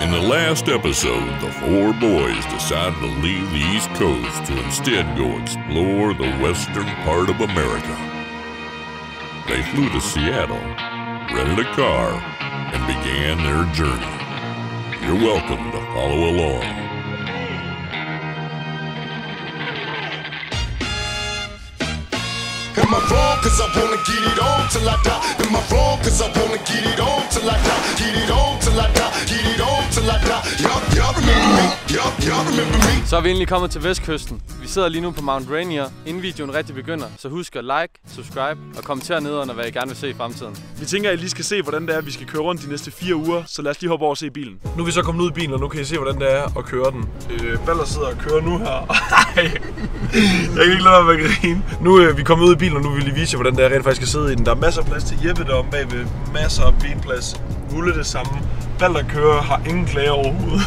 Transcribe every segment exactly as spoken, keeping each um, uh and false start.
In the last episode, the four boys decided to leave the East Coast to instead go explore the western part of America. They flew to Seattle, rented a car, and began their journey. You're welcome to follow along. Am I wrong? Cause I wanna get it on till I die. Am I wrong? Cause I wanna get it on till I die. Get it on till I die. Get it on till I die. Y'all, y'all remember me? Y'all, y'all remember me? Så er vi endelig kommet til Vestkysten. Vi sidder lige nu på Mount Rainier, inden videoen rigtig begynder. Så husk at like, subscribe og kommentere nedenunder, hvad I gerne vil se i fremtiden. Vi tænker, at I lige skal se, hvordan det er, vi skal køre rundt de næste fire uger. Så lad os lige hoppe over og se bilen. Nu er vi så kommet ud i bilen, og nu kan I se, hvordan det er at køre den. Øh, Balder sidder og kører nu her. Jeg kan ikke lade være med at grine. Nu er øh, vi kommet ud i bilen, og nu vil vi lige vise jer, hvordan det er rent faktisk at sidde i den. Der er masser af plads til Jeppe deromme bagved. Masser af benplads. Rulle det samme. Balder kører, har ingen klager overhovedet.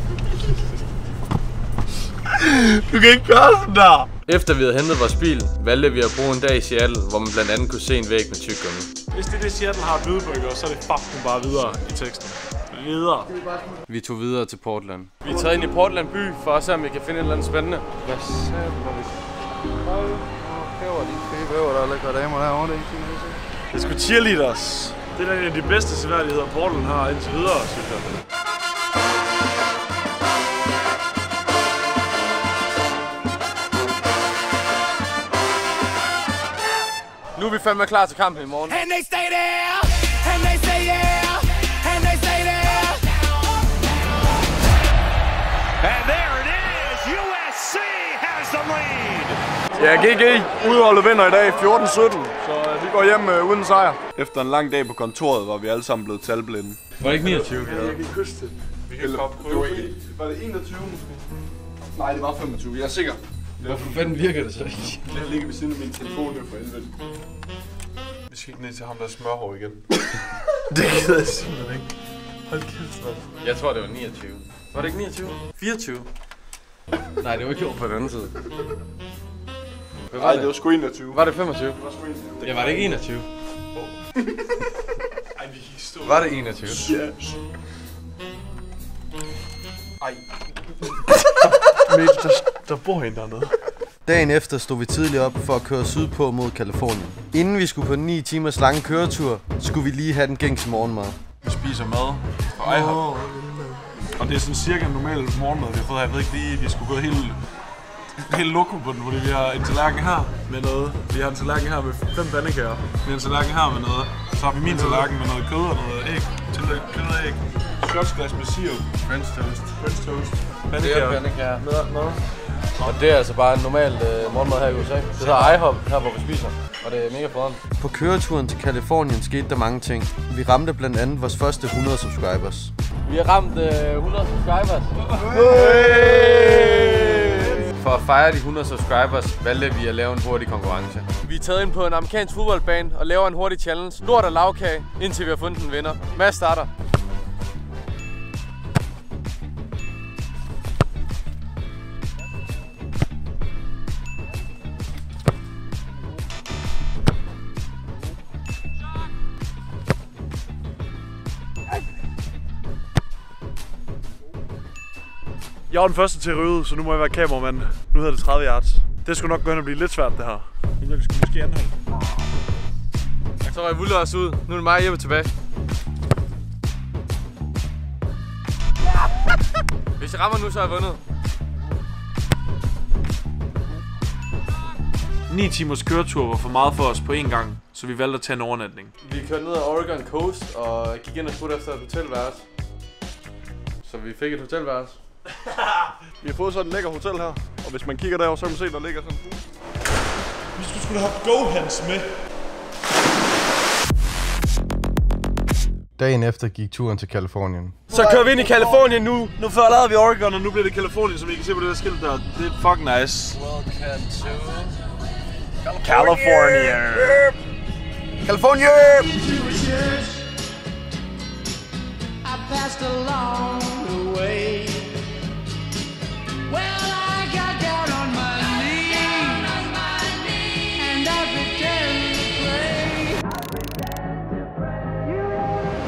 Du kan ikke gøre sådan der! Efter vi havde hentet vores bil, valgte vi at bruge en dag i Seattle, hvor man blandt andet kunne se en væg med tyggegummi. Hvis det er det Seattle har lydbøger, så er det fucking bare videre i teksten. Videre. Vi tog videre til Portland. Vi er taget ind i Portland by for at se, om vi kan finde et eller andet spændende. Hvad sagde du, vi... Hæver de fede der er lækre damer herovre, det er ikke sådan. Det er sgu cheerleaders. Det er en af de bedste seværdigheder, Portland har indtil videre, synes jeg. Nu er vi fandme klar til kampen i morgen. And they stay there, and they say yeah, and they say there. And there it is, U S C has the lead. Ja, G G. Udholdet vinder i dag fjorten sytten, så vi går hjem øh, uden sejr. Efter en lang dag på kontoret var vi alle sammen blevet talblinde. Var det ikke niogtyve? Ja, jeg kan ikke huske det. Vi kan bare prøve. Var det enogtyve måske? Nej, det var femogtyve. Jeg er sikker. Hvorfor fanden virker det så ikke? Jeg ligger ved siden af min telefon nu for helvede. Vi skal ikke ned til ham, der er smørhår igen. Det gider jeg simpelthen ikke. Hold kæft, mand. Jeg tror, det var niogtyve. Var det ikke niogtyve? fireogtyve? Nej, det var ikke over på den anden side. Hvad var Nej, det? det var sgu enogtyve. Var det femogtyve? Det var sgu enogtyve. Ja, var det ikke enogtyve? Ej, vi kan ikke stå. Var det enogtyve? Ja. Ej. Men der, der bor en dernede. Dagen efter stod vi tidligt op for at køre sydpå mod Californien. Inden vi skulle på en ni timers lange køretur, skulle vi lige have den gængse morgenmad. Vi spiser mad fra IHOP. Og det er sådan cirka en normal morgenmad, vi har fået her. Jeg ved ikke lige, vi skulle gå helt, helt loko på den, fordi vi har en tallerken her med noget. Vi har en tallerken her med fem pandekager. Vi har en tallerken her med noget. Så har vi min tallerken med noget kød og noget æg. Til kød og æg. Shotsglas med sirup. French toast. French toast. Det er pandekager. Med, med. Og det er altså bare en normal øh, morgenmad her i U S A. Det hedder IHOP, her hvor vi spiser. Og det er mega frederen. På køreturen til Californien skete der mange ting. Vi ramte blandt andet vores første hundrede subscribers. Vi har ramt øh, hundrede subscribers. For at fejre de hundrede subscribers, valgte vi at lave en hurtig konkurrence. Vi er taget ind på en amerikansk fodboldbane og laver en hurtig challenge. Lort og lavkage, indtil vi har fundet en vinder. Mads starter. Jeg var den første til at ryge ud, så nu må jeg være kameramand. Nu hedder det tredive yards. Det skulle nok gå hen og blive lidt svært, det her. Nu vil vi sgu måske anholde. Så røg Vuller os ud. Nu er det mig og Jeppe tilbage. Hvis jeg rammer nu, så har jeg vundet. ni timers køretur var for meget for os på én gang, så vi valgte at tage en overnatning. Vi kørte ned ad Oregon Coast og gik ind og spurgte efter et hotelværelse. Så vi fik et hotelværelse. Vi har fået sådan et lækker hotel her, og hvis man kigger derover, så kan man se, der ligger sådan en hus. Vi skulle sgu da have GoHands med. Dagen efter gik turen til Californien. Så kører vi ind i Californien nu. Nu forlader vi Oregon, og nu bliver det Californien, som I kan se på det der skilt der. Det er fucking nice. Welcome to California. California! I passed along the way. Well, I got down on my knees, and I pretended to pray. I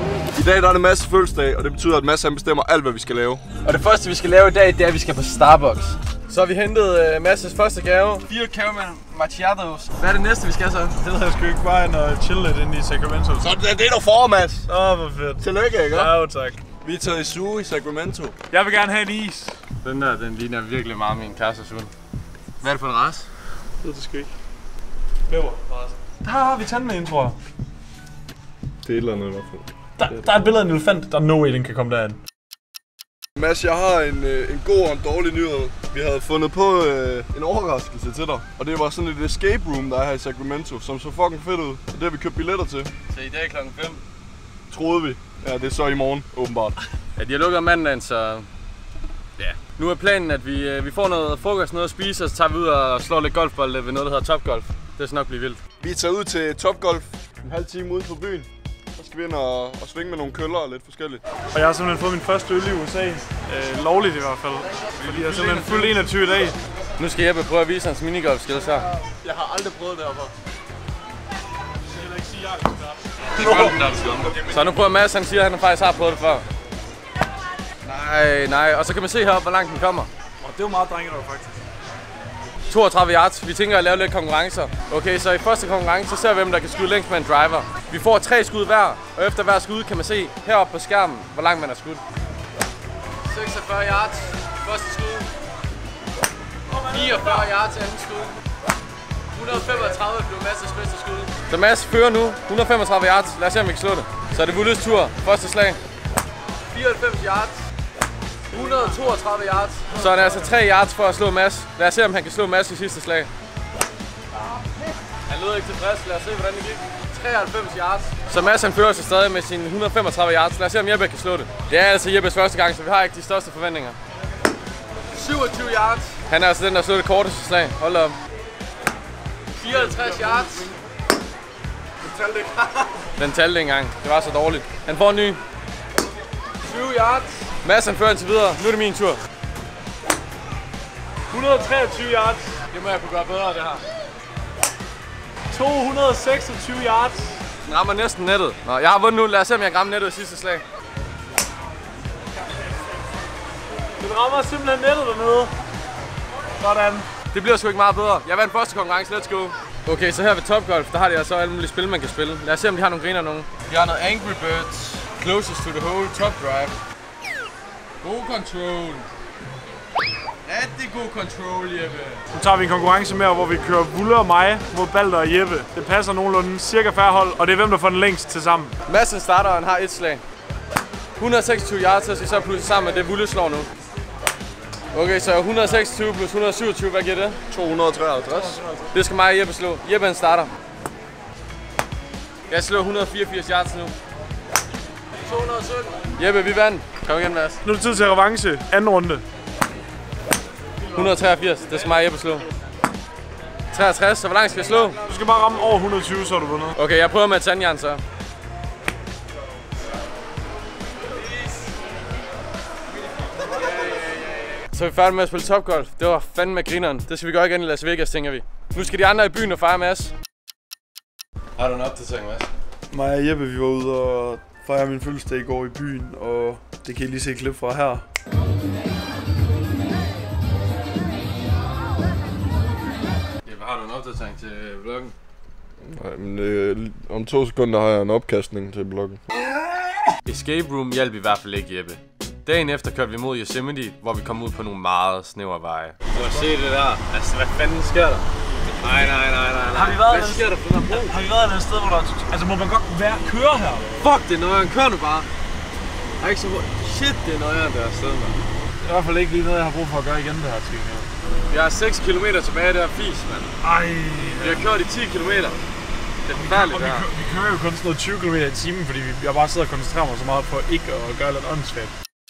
dag der er det Mads fødselsdag, og det betyder, at Mads han bestemmer alt, hvad vi skal lave. Og det første, vi skal lave i dag, det er, at vi skal på Starbucks. Så har vi hentet uh, Mads' første gave. Fire caramel macchiatos. Hvad er det næste, vi skal så? Det hedder jeg sgu ikke bare ind og chille lidt inde i Sacramento. Så det er det, du får, Mads. Åh, oh, hvor fedt. Tillykke, ikke? Ja, jo, tak. Vi er taget i suge i Sacramento. Jeg vil gerne have en is. Den der, den ligner virkelig meget min kærestes hund. Hvad er det for en race? Det ved det sgu ikke. Bæver. Der har vi tanden med ind, tror jeg. Det er et eller andet i hvert fald. Der, der er et billede af en elefant, der er no way, den kan komme derind. Mads, jeg har en, en god og en dårlig nyhed. Vi havde fundet på øh, en overraskelse til dig. Og det var sådan et escape room, der er her i Sacramento, som så fucking fedt ud. Og det har vi købt billetter til. Så i dag klokken fem. Troede vi. Ja, det er så i morgen, åbenbart. Ja, de har lukket om mandagen, så... Ja. Nu er planen, at vi, vi får noget frokost, noget at spise, og så tager vi ud og slår lidt golfbold ved noget, der hedder Topgolf. Det skal nok blive vildt. Vi er taget ud til Topgolf en halv time ude på byen. Så skal vi ind og, og svinge med nogle køller og lidt forskelligt. Og jeg har simpelthen fået min første øl i U S A. Øh, lovligt i hvert fald. Fordi jeg er simpelthen fyldt enogtyve i dag. Nu skal Jeppe prøve at vise hans minigolf skills her. Jeg har aldrig prøvet det herfra. Jeg vil ikke sige, jeg er Så nu prøver Mads, han siger, at han faktisk har prøvet det før. Nej, nej. Og så kan man se heroppe, hvor langt den kommer. Og det er jo meget drengerøv faktisk. toogtredive yards. Vi tænker at lave lidt konkurrencer. Okay, så i første konkurrence, så ser vi, hvem der kan skyde længst med en driver. Vi får tre skud hver, og efter hver skud kan man se heroppe på skærmen, hvor langt man har skudt. seksogfyrre yards. Første skud. fireogfyrre yards anden skud. et hundrede og femogtredive blev Mads' bedste skud. Så Mads fører nu. et hundrede og femogtredive yards. Lad os se, om vi kan slå det. Så er det Vulles tur. Første slag. fireoghalvfems yards. et hundrede og toogtredive yards. Så er det altså tre yards for at slå Mads. Lad os se, om han kan slå Mads i sidste slag. Han lød ikke tilfreds. Lad os se, hvordan det gik. treoghalvfems yards. Så Mads han fører sig stadig med sine et hundrede og femogtredive yards. Lad os se, om Jeppe kan slå det. Det er altså Jeppes første gang, så vi har ikke de største forventninger. syvogtyve yards. Han er altså den, der slår det korteste slag. Hold op. fireoghalvtreds yards. Den talte ikke. Den talte ikke engang. Det var så dårligt. Han får en ny. tyve yards. Mads han fører indtil videre. Nu er det min tur. et hundrede og treogtyve yards. Det må jeg kunne gøre bedre, det her. to hundrede og seksogtyve yards. Den rammer næsten nettet. Nå, jeg har vundet nu. Lad os se, om jeg kan ramme nettet i sidste slag. Den rammer simpelthen nettet dernede. Sådan. Det bliver sgu ikke meget bedre. Jeg vandt første konkurrence. Let's go. Okay, så her ved Topgolf, der har de altså alle mulige spil, man kan spille. Lad os se, om de har nogle griner nogen. De har noget Angry Birds. Closest to the hole. Top drive. God control. Rigtig god control, Jeppe. Nu tager vi en konkurrence med, hvor vi kører Vulle og mig mod Balder og Jeppe. Det passer nogenlunde cirka færre hold, og det er hvem, der får den længst til sammen. Madsen starter, og han har et slag. et hundrede og seksogtyve yards, så skal så pludselig sammen med det Vulle slår nu. Okay, så et hundrede og seksogtyve plus et hundrede og syvogtyve, hvad giver det? to hundrede og treoghalvtreds. Det skal mig og Jeppe slå. Jeppe han starter. Jeg slår et hundrede og fireogfirs yards nu. to hundrede og sytten. Jeppe, vi vandt. Kom igen, Mads. Nu er det tid til revanche. Anden runde. et hundrede og treogfirs. Det skal mig og Jeppe slå. treogtres. Så hvor langt skal jeg slå? Du skal bare ramme over et hundrede og tyve, så har du vundet. Okay, jeg prøver med tandjern så. Så er vi færdige med at spille Topgolf. Det var fandme grineren. Det skal vi gøre igen i Las Vegas, tænker vi. Nu skal de andre i byen og fejre Mads. Har du en opdatering, Mads? Mig og Jeppe, vi var ude og fejre min fødselsdag i går i byen, og det kan I lige se et klip fra her. Jeppe, har du en opdatering til vloggen? Nej, men øh, om to sekunder har jeg en opkastning til bloggen. Escape Room hjalp i hvert fald ikke, Jeppe. Dagen efter kørte vi mod Yosemite, hvor vi kom ud på nogle meget snævre veje. Du har set det der. Altså, hvad fanden sker der? Nej, nej, nej, nej, nej. Har vi været hvad sker der for den her bro? Har vi været et sted, hvor der... Altså, må man godt være køre her? Fuck, det er nøjeren. Kør nu bare. Jeg er ikke så... Shit, det er nøjeren, der er sted, mand. Det er i hvert fald ikke lige noget, jeg har brug for at gøre igen, det her ting her. Vi har seks kilometer tilbage, det er fis, mand. Ej. Vi har kørt i ti kilometer. Det er forfærdeligt, det her. Vi, vi kører jo kun sådan noget tyve kilometer i timen, fordi vi, jeg bare sidder og koncentrerer mig så meget på ikke at gøre lidt åndssvagt.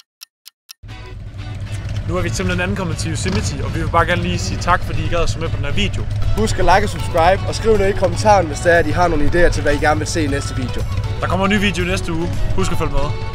Nu er vi simpelthen ankommet til Yosemite, og vi vil bare gerne lige sige tak, fordi I gad at se med på den her video. Husk at like og subscribe, og skriv noget i kommentaren, hvis der er, at I har nogle idéer til, hvad I gerne vil se i næste video. Der kommer en ny video næste uge. Husk at følge med.